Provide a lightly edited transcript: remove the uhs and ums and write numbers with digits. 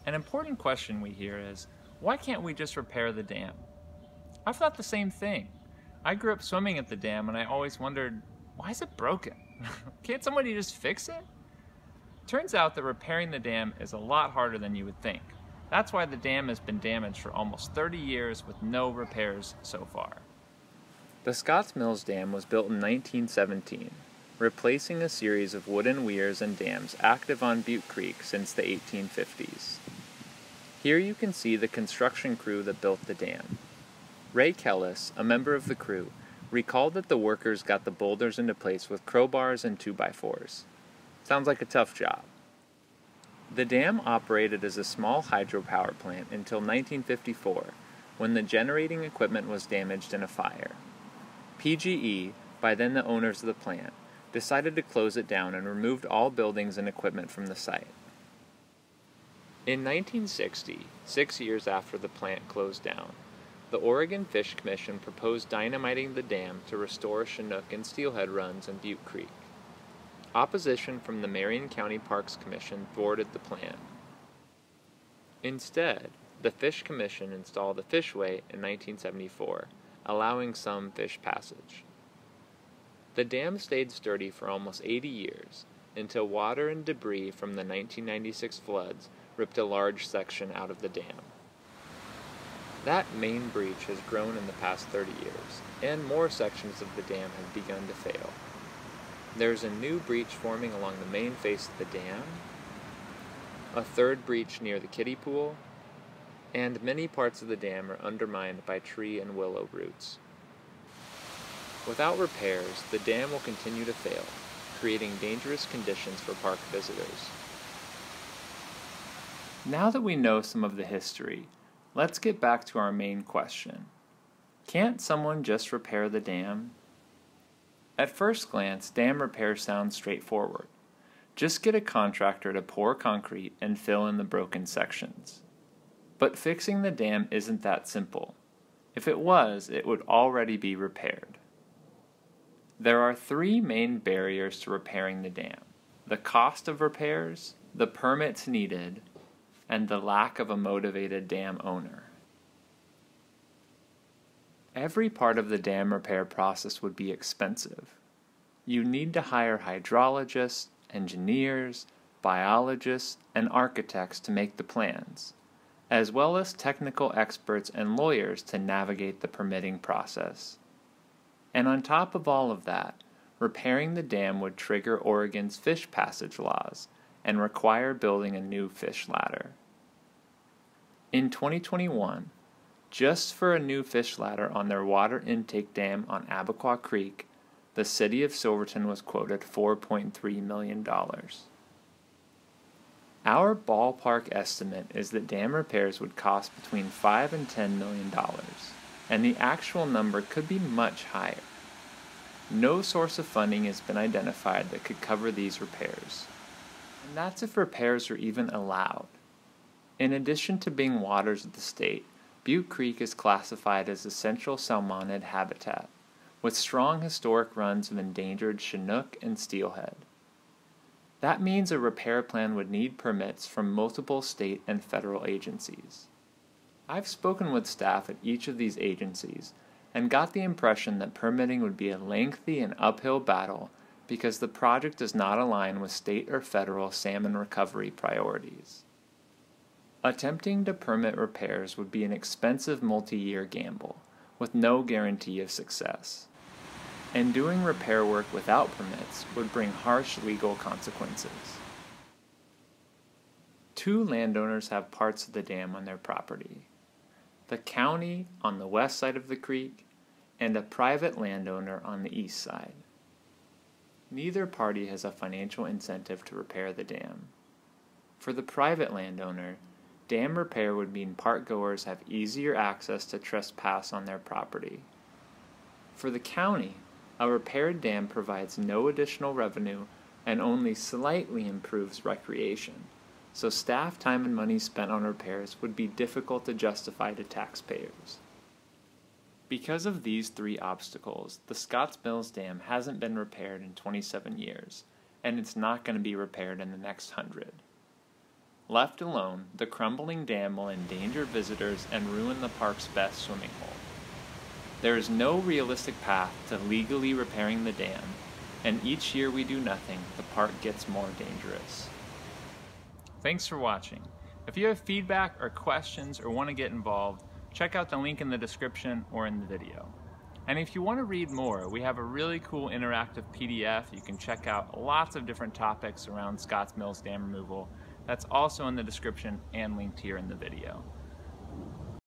An important question we hear is, why can't we just repair the dam? I've thought the same thing. I grew up swimming at the dam and I always wondered, why is it broken? Can't somebody just fix it? Turns out that repairing the dam is a lot harder than you would think. That's why the dam has been damaged for almost 30 years with no repairs so far. The Scotts Mills Dam was built in 1917, replacing a series of wooden weirs and dams active on Butte Creek since the 1850s. Here you can see the construction crew that built the dam. Ray Kellis, a member of the crew, recalled that the workers got the boulders into place with crowbars and 2x4s. Sounds like a tough job. The dam operated as a small hydropower plant until 1954, when the generating equipment was damaged in a fire. PGE, by then the owners of the plant, decided to close it down and removed all buildings and equipment from the site. In 1960, 6 years after the plant closed down, the Oregon Fish Commission proposed dynamiting the dam to restore chinook and steelhead runs in Butte Creek. Opposition from the Marion County Parks Commission thwarted the plan. Instead, the Fish Commission installed a fishway in 1974, allowing some fish passage. The dam stayed sturdy for almost 80 years, until water and debris from the 1996 floods ripped a large section out of the dam. That main breach has grown in the past 30 years, and more sections of the dam have begun to fail. There's a new breach forming along the main face of the dam, a third breach near the kiddie pool, and many parts of the dam are undermined by tree and willow roots. Without repairs, the dam will continue to fail, creating dangerous conditions for park visitors. Now that we know some of the history, let's get back to our main question. Can't someone just repair the dam? At first glance, dam repair sounds straightforward. Just get a contractor to pour concrete and fill in the broken sections. But fixing the dam isn't that simple. If it was, it would already be repaired. There are three main barriers to repairing the dam: the cost of repairs, the permits needed, and the lack of a motivated dam owner. Every part of the dam repair process would be expensive. You need to hire hydrologists, engineers, biologists, and architects to make the plans, as well as technical experts and lawyers to navigate the permitting process. And on top of all of that, repairing the dam would trigger Oregon's fish passage laws and require building a new fish ladder. In 2021, just for a new fish ladder on their water intake dam on Abaquaw Creek, the city of Silverton was quoted $4.3 million. Our ballpark estimate is that dam repairs would cost between $5 and $10 million, and the actual number could be much higher. No source of funding has been identified that could cover these repairs, and that's if repairs are even allowed. In addition to being waters of the state, Butte Creek is classified as essential salmonid habitat, with strong historic runs of endangered chinook and steelhead. That means a repair plan would need permits from multiple state and federal agencies. I've spoken with staff at each of these agencies and got the impression that permitting would be a lengthy and uphill battle because the project does not align with state or federal salmon recovery priorities. Attempting to permit repairs would be an expensive multi-year gamble, with no guarantee of success. And doing repair work without permits would bring harsh legal consequences. Two landowners have parts of the dam on their property: the county on the west side of the creek and a private landowner on the east side. Neither party has a financial incentive to repair the dam. For the private landowner, dam repair would mean park goers have easier access to trespass on their property. For the county, a repaired dam provides no additional revenue and only slightly improves recreation, so staff time and money spent on repairs would be difficult to justify to taxpayers. Because of these three obstacles, the Scotts Mills Dam hasn't been repaired in 27 years, and it's not going to be repaired in the next 100. Left alone, the crumbling dam will endanger visitors and ruin the park's best swimming hole. There is no realistic path to legally repairing the dam, and each year we do nothing, the park gets more dangerous. Thanks for watching. If you have feedback or questions or want to get involved, check out the link in the description or in the video. And if you want to read more, we have a really cool interactive PDF you can check out, lots of different topics around Scotts Mills dam removal. That's also in the description and linked here in the video.